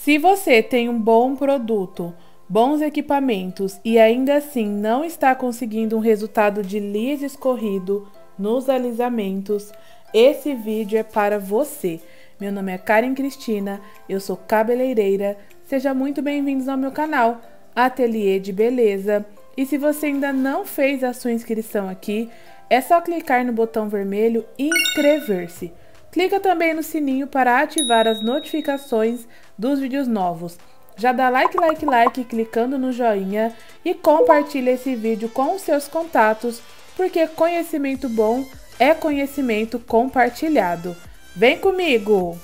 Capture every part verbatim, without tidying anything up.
Se você tem um bom produto, bons equipamentos e ainda assim não está conseguindo um resultado de liso escorrido nos alisamentos, esse vídeo é para você. Meu nome é Karen Cristina, eu sou cabeleireira. Seja muito bem-vindos ao meu canal, Ateliê de Beleza. E se você ainda não fez a sua inscrição aqui, é só clicar no botão vermelho e inscrever-se. Clica também no sininho para ativar as notificações dos vídeos novos. Já dá like, like, like, clicando no joinha e compartilha esse vídeo com os seus contatos, porque conhecimento bom é conhecimento compartilhado. Vem comigo!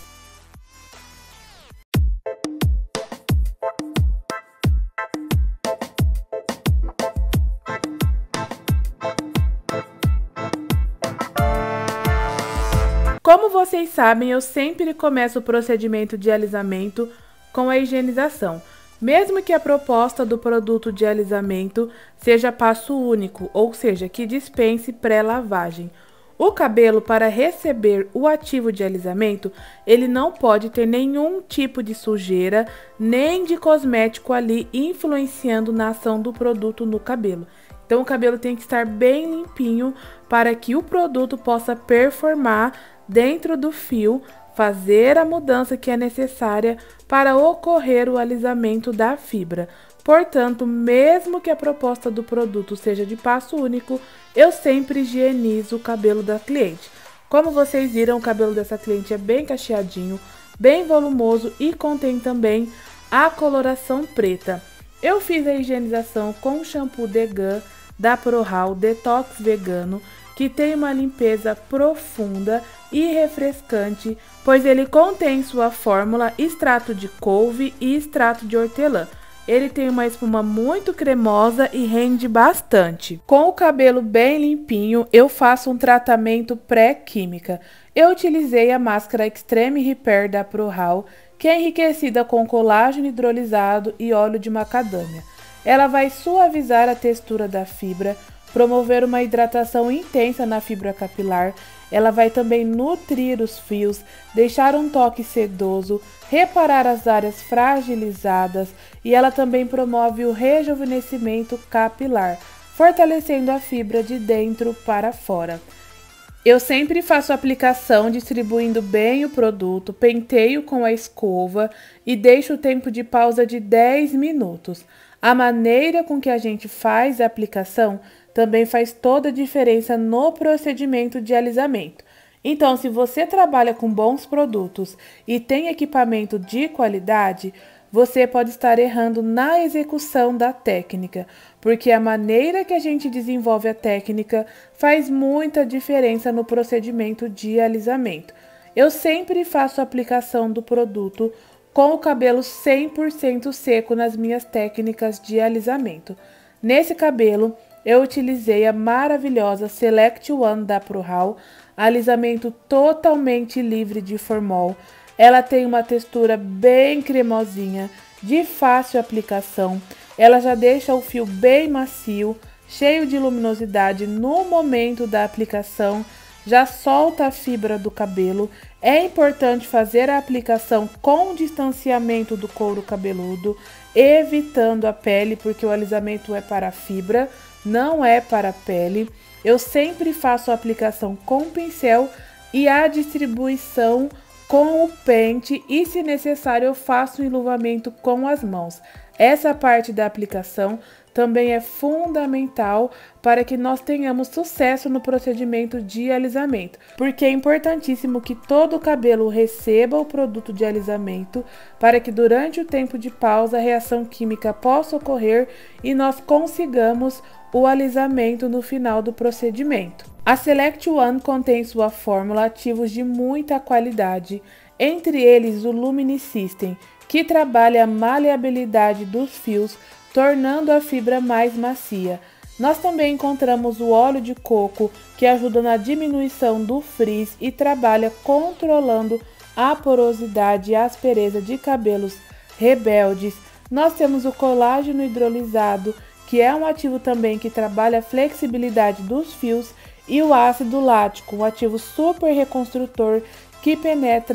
Como vocês sabem, eu sempre começo o procedimento de alisamento com a higienização, mesmo que a proposta do produto de alisamento seja passo único, ou seja, que dispense pré-lavagem. O cabelo, para receber o ativo de alisamento, ele não pode ter nenhum tipo de sujeira, nem de cosmético ali influenciando na ação do produto no cabelo. Então o cabelo tem que estar bem limpinho para que o produto possa performar dentro do fio, fazer a mudança que é necessária para ocorrer o alisamento da fibra. Portanto, mesmo que a proposta do produto seja de passo único, eu sempre higienizo o cabelo da cliente. Como vocês viram, o cabelo dessa cliente é bem cacheadinho, bem volumoso e contém também a coloração preta. Eu fiz a higienização com o shampoo Degan da Prohal Detox Vegano, que tem uma limpeza profunda e refrescante, pois ele contém sua fórmula extrato de couve e extrato de hortelã. Ele tem uma espuma muito cremosa e rende bastante. Com o cabelo bem limpinho, eu faço um tratamento pré-química. Eu utilizei a máscara Extreme Repair da Prohal, que é enriquecida com colágeno hidrolisado e óleo de macadâmia. Ela vai suavizar a textura da fibra, promover uma hidratação intensa na fibra capilar. Ela vai também nutrir os fios, deixar um toque sedoso, reparar as áreas fragilizadas e ela também promove o rejuvenescimento capilar, fortalecendo a fibra de dentro para fora. Eu sempre faço a aplicação distribuindo bem o produto, penteio com a escova e deixo o tempo de pausa de dez minutos. A maneira com que a gente faz a aplicação também faz toda a diferença no procedimento de alisamento. Então, se você trabalha com bons produtos e tem equipamento de qualidade, você pode estar errando na execução da técnica, porque a maneira que a gente desenvolve a técnica faz muita diferença no procedimento de alisamento. Eu sempre faço a aplicação do produto com o cabelo cem por cento seco nas minhas técnicas de alisamento. Nesse cabelo, eu utilizei a maravilhosa Select One da Prohal, alisamento totalmente livre de formol. Ela tem uma textura bem cremosinha, de fácil aplicação. Ela já deixa o fio bem macio, cheio de luminosidade no momento da aplicação, já solta a fibra do cabelo. É importante fazer a aplicação com distanciamento do couro cabeludo, evitando a pele, porque o alisamento é para a fibra, não é para a pele. Eu sempre faço a aplicação com o pincel e a distribuição com o pente e, se necessário, eu faço o enluvamento com as mãos. Essa parte da aplicação também é fundamental para que nós tenhamos sucesso no procedimento de alisamento, porque é importantíssimo que todo o cabelo receba o produto de alisamento para que durante o tempo de pausa a reação química possa ocorrer e nós consigamos o alisamento no final do procedimento. A Select One contém sua fórmula ativos de muita qualidade, entre eles o Luminisystem, que trabalha a maleabilidade dos fios, tornando a fibra mais macia. Nós também encontramos o óleo de coco, que ajuda na diminuição do frizz e trabalha controlando a porosidade e a aspereza de cabelos rebeldes. Nós temos o colágeno hidrolisado, que é um ativo também que trabalha a flexibilidade dos fios, e o ácido lático, um ativo super reconstrutor que penetra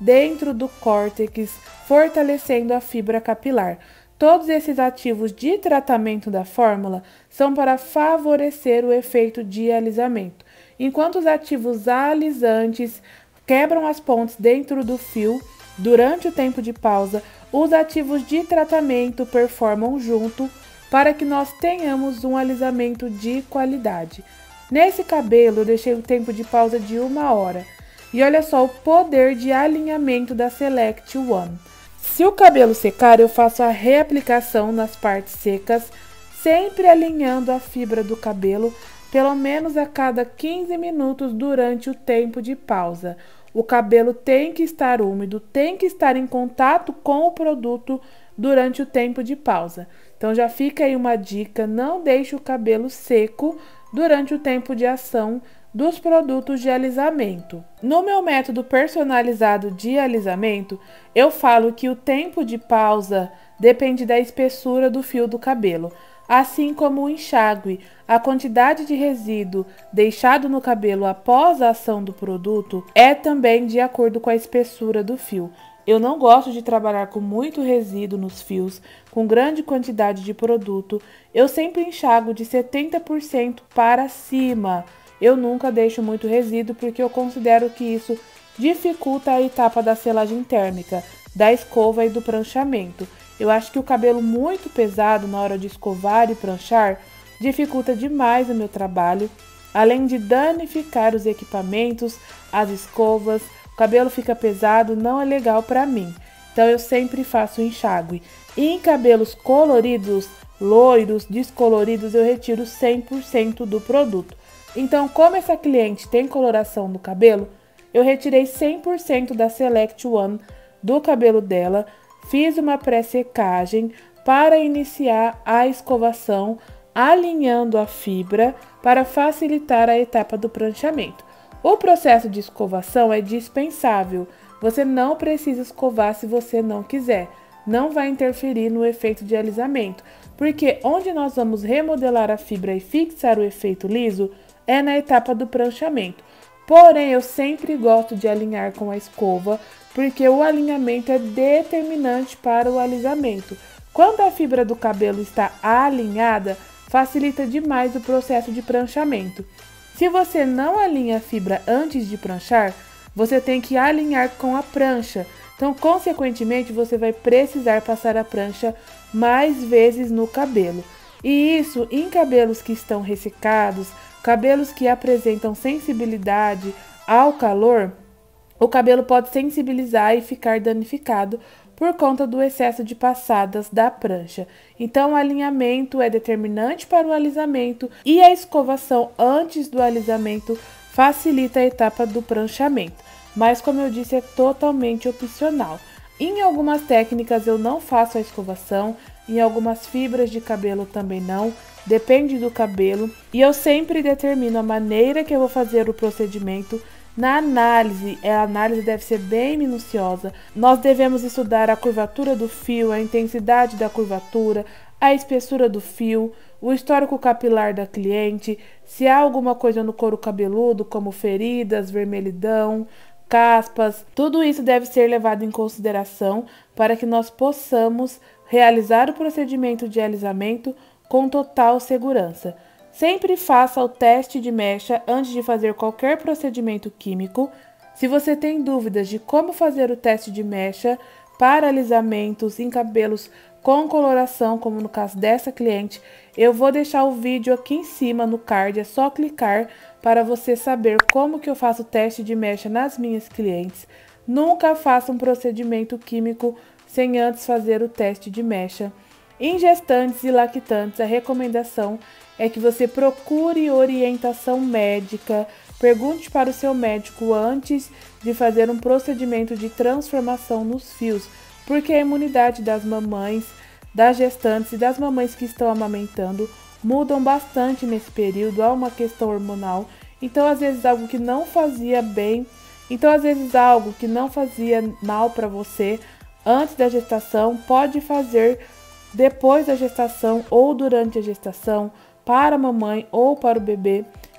dentro do córtex, fortalecendo a fibra capilar. Todos esses ativos de tratamento da fórmula são para favorecer o efeito de alisamento, enquanto os ativos alisantes quebram as pontes dentro do fio. Durante o tempo de pausa, os ativos de tratamento performam junto para que nós tenhamos um alisamento de qualidade. Nesse cabelo, eu deixei o tempo de pausa de uma hora. E olha só o poder de alinhamento da Select One. Se o cabelo secar, eu faço a reaplicação nas partes secas, sempre alinhando a fibra do cabelo, pelo menos a cada quinze minutos durante o tempo de pausa. O cabelo tem que estar úmido, tem que estar em contato com o produto durante o tempo de pausa. Então já fica aí uma dica, não deixe o cabelo seco durante o tempo de ação dos produtos de alisamento. No meu método personalizado de alisamento, eu falo que o tempo de pausa depende da espessura do fio do cabelo, assim como o enxágue. A quantidade de resíduo deixado no cabelo após a ação do produto é também de acordo com a espessura do fio. Eu não gosto de trabalhar com muito resíduo nos fios, com grande quantidade de produto. Eu sempre enxago de setenta por cento para cima. Eu nunca deixo muito resíduo porque eu considero que isso dificulta a etapa da selagem térmica, da escova e do pranchamento. Eu acho que o cabelo muito pesado na hora de escovar e pranchar dificulta demais o meu trabalho, além de danificar os equipamentos, as escovas. O cabelo fica pesado, não é legal para mim. Então eu sempre faço enxágue. E em cabelos coloridos, loiros, descoloridos, eu retiro cem por cento do produto. Então, como essa cliente tem coloração no cabelo, eu retirei cem por cento da Select One do cabelo dela, fiz uma pré-secagem para iniciar a escovação, alinhando a fibra para facilitar a etapa do pranchamento. O processo de escovação é dispensável, você não precisa escovar se você não quiser, não vai interferir no efeito de alisamento, porque onde nós vamos remodelar a fibra e fixar o efeito liso é na etapa do pranchamento. Porém, eu sempre gosto de alinhar com a escova, porque o alinhamento é determinante para o alisamento. Quando a fibra do cabelo está alinhada, facilita demais o processo de pranchamento. Se você não alinha a fibra antes de pranchar, você tem que alinhar com a prancha. Então, consequentemente, você vai precisar passar a prancha mais vezes no cabelo. E isso em cabelos que estão ressecados, cabelos que apresentam sensibilidade ao calor, o cabelo pode sensibilizar e ficar danificado por conta do excesso de passadas da prancha. Então, o alinhamento é determinante para o alisamento e a escovação antes do alisamento facilita a etapa do pranchamento. Mas, como eu disse, é totalmente opcional. Em algumas técnicas eu não faço a escovação, em algumas fibras de cabelo também não. Depende do cabelo e eu sempre determino a maneira que eu vou fazer o procedimento na análise. A análise deve ser bem minuciosa. Nós devemos estudar a curvatura do fio, a intensidade da curvatura, a espessura do fio, o histórico capilar da cliente, se há alguma coisa no couro cabeludo, como feridas, vermelhidão, caspas. Tudo isso deve ser levado em consideração para que nós possamos realizar o procedimento de alisamento com total segurança. Sempre faça o teste de mecha antes de fazer qualquer procedimento químico. Se você tem dúvidas de como fazer o teste de mecha para alisamentos em cabelos com coloração, como no caso dessa cliente, eu vou deixar o vídeo aqui em cima no card, é só clicar para você saber como que eu faço o teste de mecha nas minhas clientes. Nunca faça um procedimento químico sem antes fazer o teste de mecha. Em gestantes e lactantes, a recomendação é que você procure orientação médica, pergunte para o seu médico antes de fazer um procedimento de transformação nos fios, porque a imunidade das mamães, das gestantes e das mamães que estão amamentando mudam bastante nesse período, há uma questão hormonal, então às vezes algo que não fazia bem, então às vezes algo que não fazia mal para você antes da gestação pode fazer depois da gestação ou durante a gestação, para a mamãe ou para o bebê.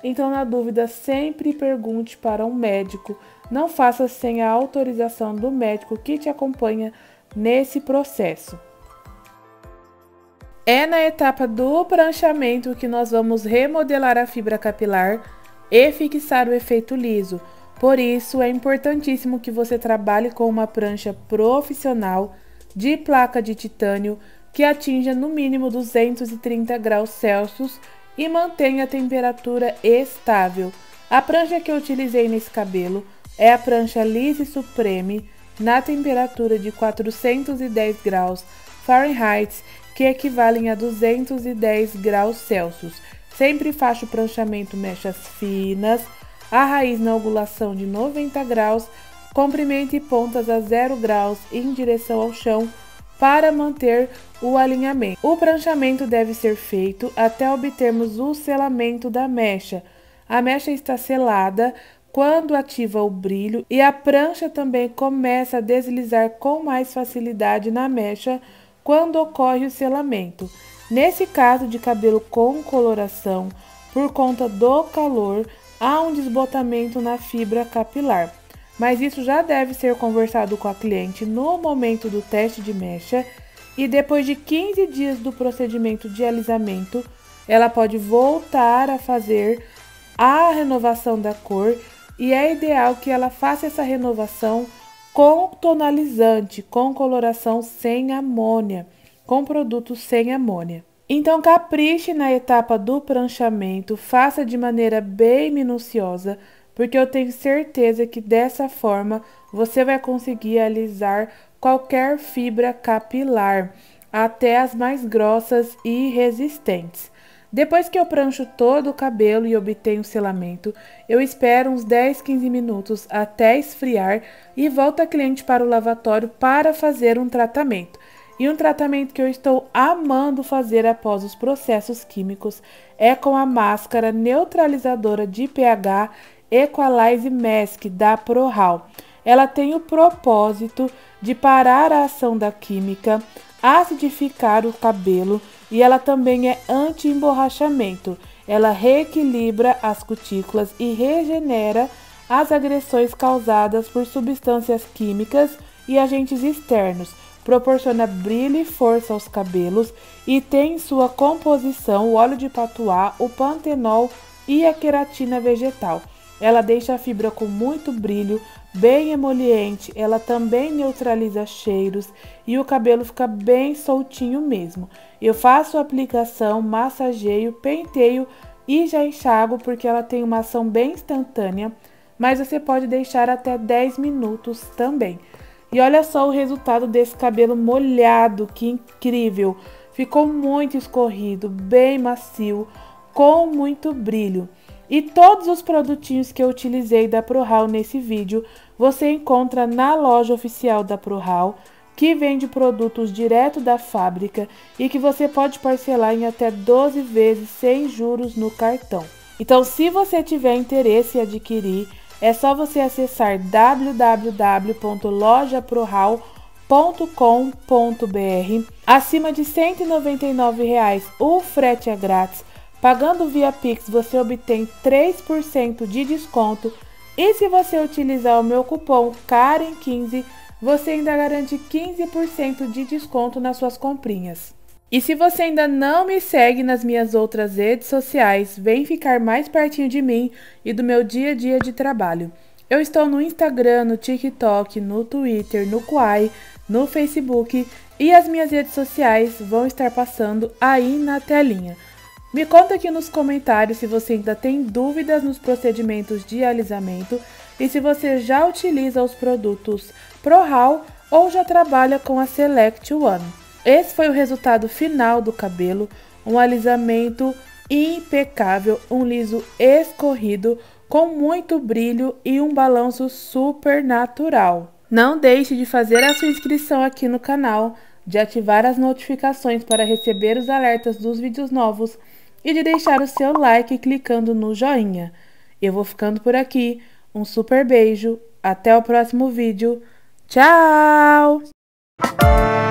Então, na dúvida, sempre pergunte para um médico. Não faça sem a autorização do médico que te acompanha nesse processo. É na etapa do pranchamento que nós vamos remodelar a fibra capilar e fixar o efeito liso. Por isso, é importantíssimo que você trabalhe com uma prancha profissional de placa de titânio que atinja no mínimo duzentos e trinta graus Celsius e mantenha a temperatura estável. A prancha que eu utilizei nesse cabelo é a prancha Lise Supreme na temperatura de quatrocentos e dez graus Fahrenheit, que equivalem a duzentos e dez graus Celsius. Sempre faço o pranchamento mechas finas, a raiz na angulação de noventa graus, comprimento e pontas a zero graus em direção ao chão para manter o alinhamento. O pranchamento deve ser feito até obtermos o selamento da mecha. A mecha está selada quando ativa o brilho e a prancha também começa a deslizar com mais facilidade na mecha quando ocorre o selamento. Nesse caso de cabelo com coloração, por conta do calor, há um desbotamento na fibra capilar. Mas isso já deve ser conversado com a cliente no momento do teste de mecha e depois de quinze dias do procedimento de alisamento, ela pode voltar a fazer a renovação da cor e é ideal que ela faça essa renovação com tonalizante, com coloração sem amônia, com produtos sem amônia. Então capriche na etapa do pranchamento, faça de maneira bem minuciosa, porque eu tenho certeza que dessa forma você vai conseguir alisar qualquer fibra capilar, até as mais grossas e resistentes. Depois que eu prancho todo o cabelo e obtenho o selamento, eu espero uns dez, quinze minutos até esfriar e volto a cliente para o lavatório para fazer um tratamento. E um tratamento que eu estou amando fazer após os processos químicos é com a máscara neutralizadora de pH Equalize Mask da ProHaul. Ela tem o propósito de parar a ação da química, acidificar o cabelo e ela também é anti-emborrachamento. Ela reequilibra as cutículas e regenera as agressões causadas por substâncias químicas e agentes externos. Proporciona brilho e força aos cabelos e tem em sua composição o óleo de patuá, o pantenol e a queratina vegetal. Ela deixa a fibra com muito brilho, bem emoliente, ela também neutraliza cheiros e o cabelo fica bem soltinho mesmo. Eu faço a aplicação, massageio, penteio e já enxago porque ela tem uma ação bem instantânea, mas você pode deixar até dez minutos também. E olha só o resultado desse cabelo molhado, que incrível! Ficou muito escorrido, bem macio, com muito brilho. E todos os produtinhos que eu utilizei da ProHaul nesse vídeo, você encontra na loja oficial da ProHaul, que vende produtos direto da fábrica e que você pode parcelar em até doze vezes sem juros no cartão. Então, se você tiver interesse em adquirir, é só você acessar w w w ponto loja prohaul ponto com ponto b r. Acima de cento e noventa e nove reais o frete é grátis. Pagando via Pix, você obtém três por cento de desconto. E se você utilizar o meu cupom Karen quinze, você ainda garante quinze por cento de desconto nas suas comprinhas. E se você ainda não me segue nas minhas outras redes sociais, vem ficar mais pertinho de mim e do meu dia a dia de trabalho. Eu estou no Instagram, no TikTok, no Twitter, no Quai, no Facebook e as minhas redes sociais vão estar passando aí na telinha. Me conta aqui nos comentários se você ainda tem dúvidas nos procedimentos de alisamento e se você já utiliza os produtos ProHaul ou já trabalha com a Select One. Esse foi o resultado final do cabelo, um alisamento impecável, um liso escorrido com muito brilho e um balanço super natural. Não deixe de fazer a sua inscrição aqui no canal, de ativar as notificações para receber os alertas dos vídeos novos e de deixar o seu like clicando no joinha. Eu vou ficando por aqui, um super beijo, até o próximo vídeo, tchau!